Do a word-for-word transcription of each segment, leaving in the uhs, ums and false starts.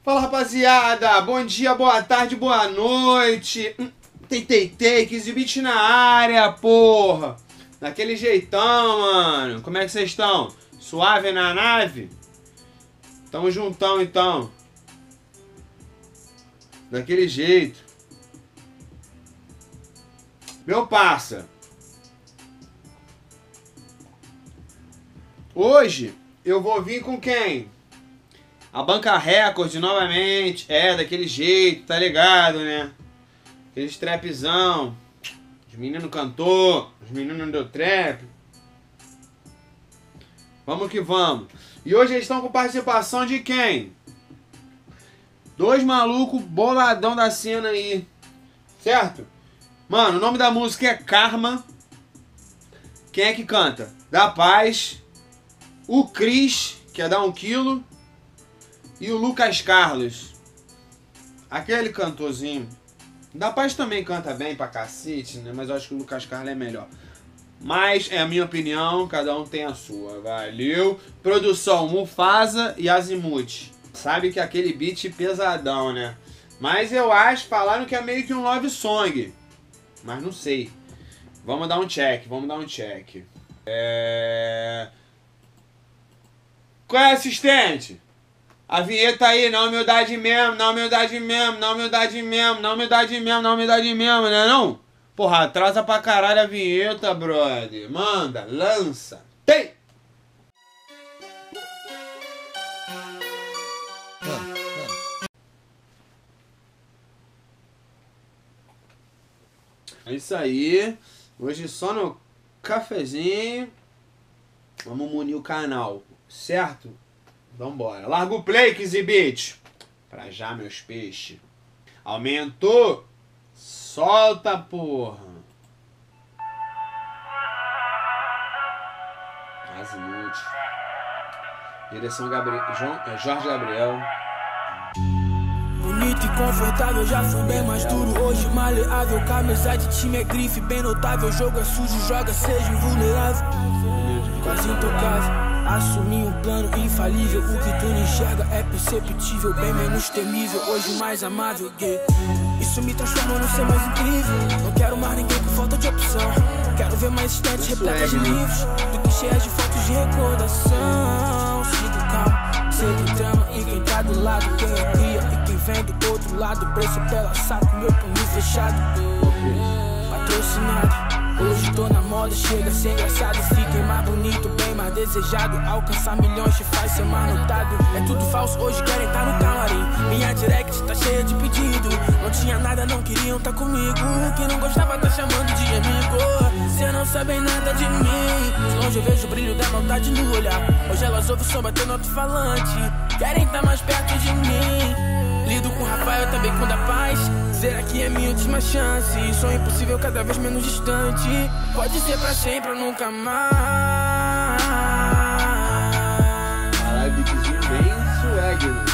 Fala, rapaziada, bom dia, boa tarde, boa noite. Tem tem tem, Kizzy na área, porra. Daquele jeitão, mano. Como é que vocês estão? Suave na nave? Tamo juntão, então. Daquele jeito. Meu parça. Hoje eu vou vir com quem? A Banca Record novamente. É, daquele jeito, tá ligado, né? Aquele trapzão. Os meninos cantou, os meninos deu trap. Vamos que vamos. E hoje eles estão com participação de quem? Dois malucos boladão da cena aí. Certo? Mano, o nome da música é Karma. Quem é que canta? Da Paz. O Cris, que é dar um quilo. E o Lucas Carlos. Aquele cantorzinho. Da Paz também canta bem pra cacete, né? Mas eu acho que o Lucas Carlos é melhor. Mas é a minha opinião, cada um tem a sua. Valeu. Produção Mufasa e Azimuth. Sabe que é aquele beat pesadão, né? Mas eu acho, falaram que é meio que um love song. Mas não sei. Vamos dar um check, vamos dar um check. É... Qual é, assistente? A vinheta aí, na humildade mesmo, na humildade mesmo, na humildade mesmo, na humildade mesmo, na humildade mesmo, né não? Porra, atrasa pra caralho a vinheta, brother. Manda, lança. Tem! É isso aí. Hoje só no cafezinho. Vamos munir o canal, certo? Vambora. Larga o play, Kizzy Beat. Pra já, meus peixes. Aumentou. Solta, porra. Azimuth. Direção Gabriel, João, é Jorge Gabriel. Bonito e confortável, já fui bem mais duro. Hoje maleável, camisa de time é grife bem notável. Jogo é sujo, joga, seja invulnerável. Quase intocável. Assumi um plano infalível. O que tu não enxerga é perceptível. Bem menos temível, hoje mais amável, gay. Isso me transforma no ser mais incrível. Não quero mais ninguém com falta de opção. Quero ver mais estantes repletas de livros do que cheias de fotos de recordação. Sigo calmo, sei quem trama e quem tá do lado. Quem é cria e quem vem do outro lado. Preço pela saco, meu punho fechado. Patrocinado. Hoje tô na moda, chega a ser engraçado. Fiquem mais bonito, bem mais desejado. Alcançar milhões te faz ser mais notado. É tudo falso, hoje querem tá no camarim. Minha direct tá cheia de pedido. Não tinha nada, não queriam tá comigo. Quem não gostava tá chamando de amigo. Cê não sabem nada de mim. De longe eu vejo o brilho da maldade no olhar. Hoje elas ouvem o som bater no alto-falante. Querem tá mais perto de mim. Lido com o Rafael, também com o da Paz. Dizer aqui é minha última chance. Sou impossível, cada vez menos distante. Pode ser pra sempre ou nunca mais. A live de Kizzy bem swag, né?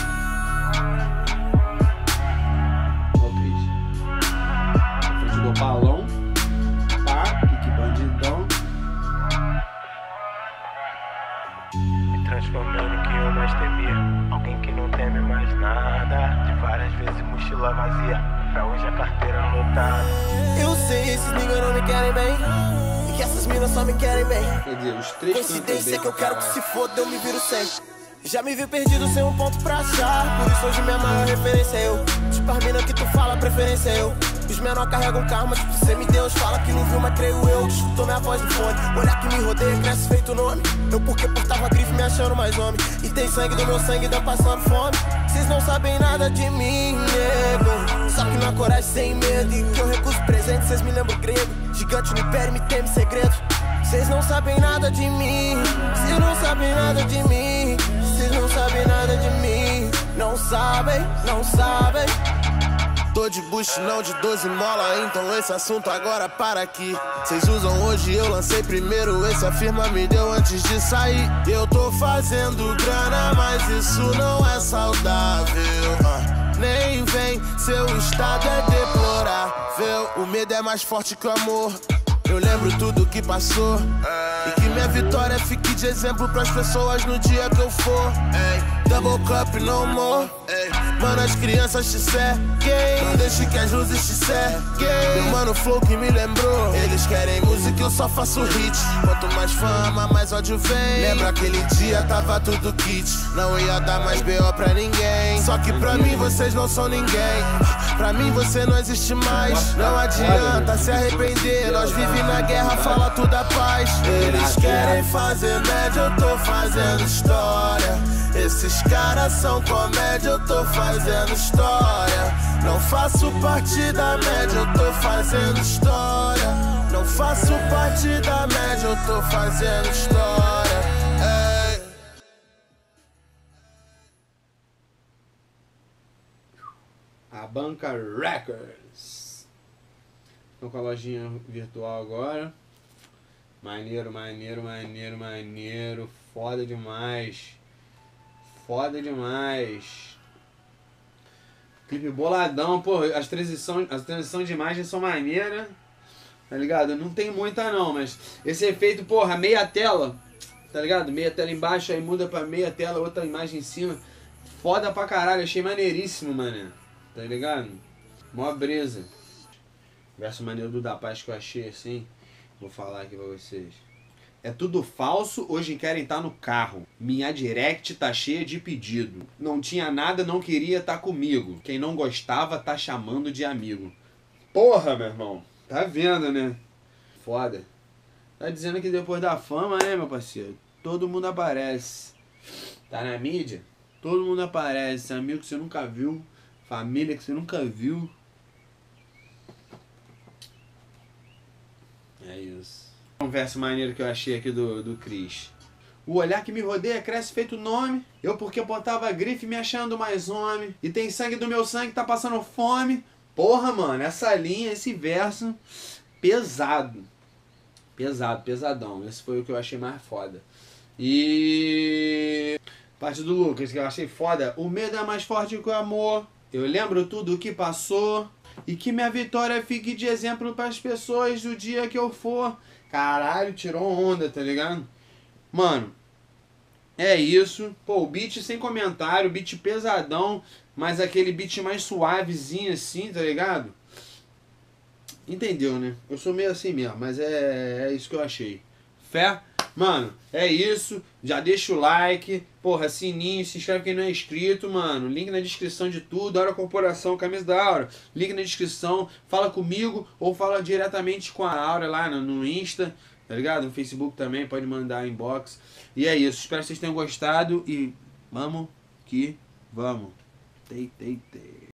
Ó, Cris. Frente do balão. Pá, que bandidão. Me transformando no que eu mais temia. Alguém que não teme mais nada. De várias vezes mochila vazia. Pra hoje a carteira lotada. Eu sei, esses niggas não me querem bem. E que essas minas só me querem bem. Quer dizer, os três Coincidência que eu quero que se foda, eu me viro sem. Já me vi perdido sem um ponto pra achar. Por isso hoje minha maior referência é eu. Tipo as mina que tu fala, preferência é eu. Os menor carregam karma, tipo semideus. Fala que não viu, mas creio eu. Escutou minha voz no fone. Olhar que me rodeia, cresce feito nome. Eu porque portava grife me achando mais homem. E tem sangue do meu sangue, dá passando fome. Cês não sabem nada de mim, nego. Só que na coragem sem medo. E que eu recuso presente, cês me lembram grego. Gigante no império, me teme segredo. Cês não sabem nada de mim. Cês não sabem nada de mim. Cês não sabem nada de mim. Não sabem, não sabem. Tô de bucho, não de doze mola. Então esse assunto agora para aqui. Cês usam hoje, eu lancei primeiro. Esse a firma me deu antes de sair. Eu tô fazendo grana, mas isso não é saudável. uh, Nem vem, seu estado é deplorável. O medo é mais forte que o amor. Eu lembro tudo que passou e que minha vida vitória fique de exemplo pras pessoas no dia que eu for. Ei, double cup no more. Ei, mano, as crianças te seguem, não deixe que as luzes te seguem. Meu mano, flow que me lembrou. Eles querem música, eu só faço hit. Quanto mais fama, mais ódio vem. Lembra aquele dia, tava tudo kit. Não ia dar mais B O pra ninguém. Só que pra mim vocês não são ninguém. Pra mim você não existe mais. Não adianta se arrepender. Nós vive na guerra, fala tudo a paz. Eles querem fazer média, eu tô fazendo história. Esses caras são comédia, eu tô fazendo história. Não faço parte da média, eu tô fazendo história. Não faço parte da média, eu tô fazendo história. Ei. A Banca Records. Estou com a lojinha virtual agora. Maneiro, maneiro, maneiro, maneiro. Foda demais. Foda demais. Clipe boladão, pô. As transições, as transições de imagem são maneiras. Tá ligado? Não tem muita não, mas esse efeito, porra, meia tela. Tá ligado? Meia tela embaixo, aí muda pra meia tela, outra imagem em cima. Foda pra caralho, achei maneiríssimo, mané. Tá ligado? Mó brisa. Verso maneiro do Da Paz que eu achei assim. Vou falar aqui pra vocês. É tudo falso, hoje querem estar no carro. Minha direct tá cheia de pedido. Não tinha nada, não queria estar comigo. Quem não gostava tá chamando de amigo. Porra, meu irmão. Tá vendo, né? Foda. Tá dizendo que depois da fama, né, meu parceiro? Todo mundo aparece. Tá na mídia? Todo mundo aparece. Amigo que você nunca viu. Família que você nunca viu. É isso. Um verso maneiro que eu achei aqui do, do Cris. O olhar que me rodeia cresce feito nome. Eu porque botava grife me achando mais homem. E tem sangue do meu sangue, tá passando fome. Porra, mano, essa linha, esse verso, pesado. Pesado, pesadão. Esse foi o que eu achei mais foda. E... parte do Lucas, que eu achei foda. O medo é mais forte que o amor. Eu lembro tudo o que passou. E que minha vitória fique de exemplo para as pessoas do dia que eu for. Caralho, tirou onda, tá ligado? Mano, é isso. Pô, o beat sem comentário, beat pesadão, mas aquele beat mais suavezinho assim, tá ligado? Entendeu, né? Eu sou meio assim mesmo, mas é, é isso que eu achei. Fé? Mano, é isso. Já deixa o like. Porra, sininho, se inscreve quem não é inscrito, mano. Link na descrição de tudo. Aura Corporação, camisa da Aura. Link na descrição. Fala comigo ou fala diretamente com a Aura lá no, no Insta. Tá ligado? No Facebook também, pode mandar inbox. E é isso. Espero que vocês tenham gostado. E vamos que vamos. Tei, tei, tei.